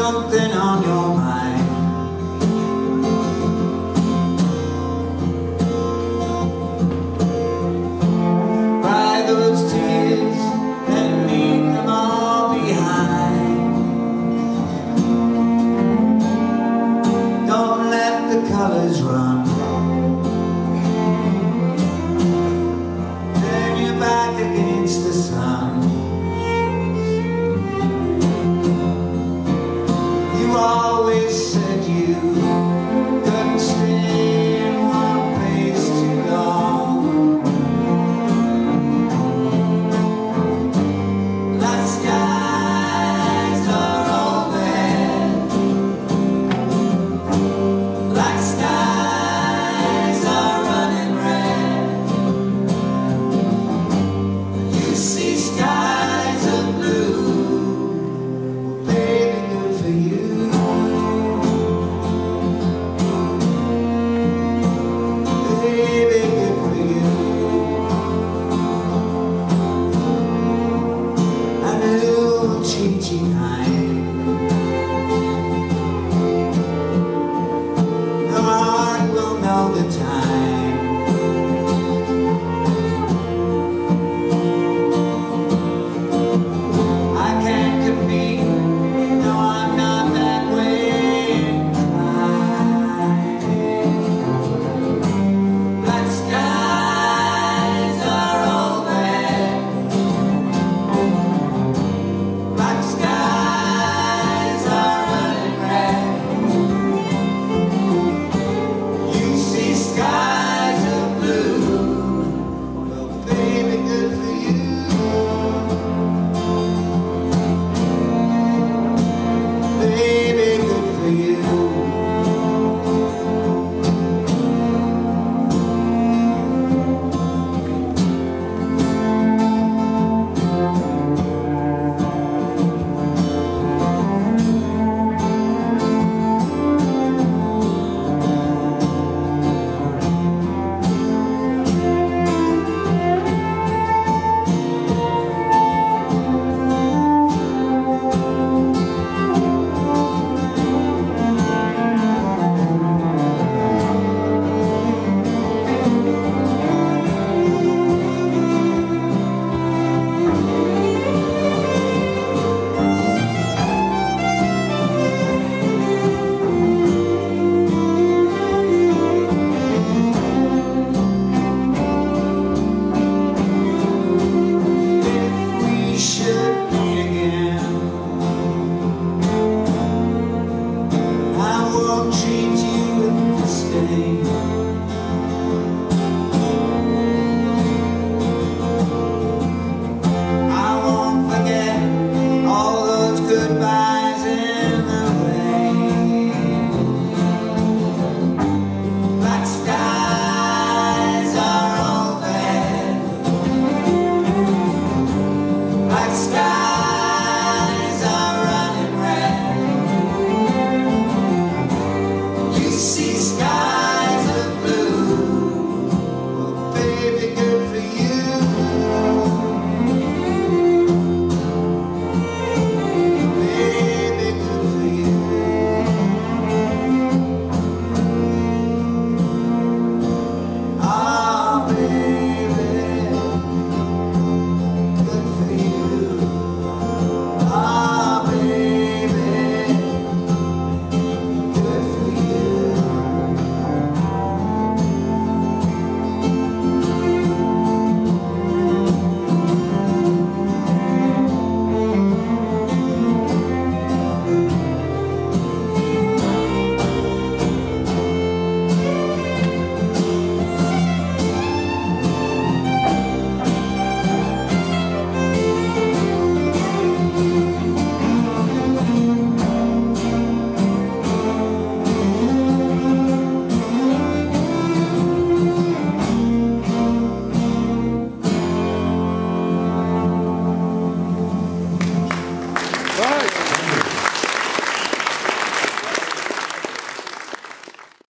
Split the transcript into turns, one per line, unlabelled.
something on your mind. Cry those tears and leave them all behind. Don't let the colors run. Turn your back against the sun. You always said you couldn't stay in one place too long. Black skies are overhead. Black skies are running red. You see skies of blue. Baby, good for you. Baby, good for you. I knew cheat you kind.